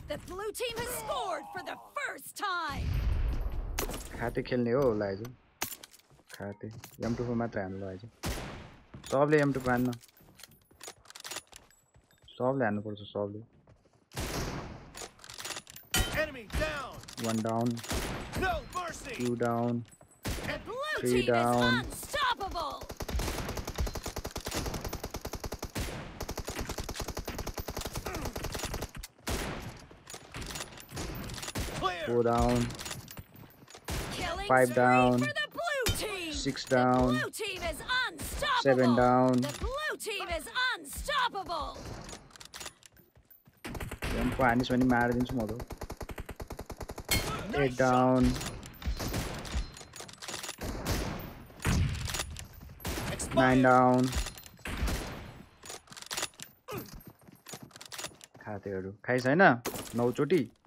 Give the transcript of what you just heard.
The blue team has scored for the first time. खाते खेल्ने हो होला आज खाते m24 मात्र हान्नु आज सबले m24 हान्न सबले हान्नु पर्छ सबले Enemy down. 1 down No mercy. 2 down The blue 3 team down is unstoppable. Clear. 4 down Killing 5 spree down for the blue team. 6 down The blue team is unstoppable. 7 down The blue team is unstoppable. m4 हानिस् भने मारिदिन्छु म त 8 down 9 down खातेहरु खाइ छैन 9 चोटी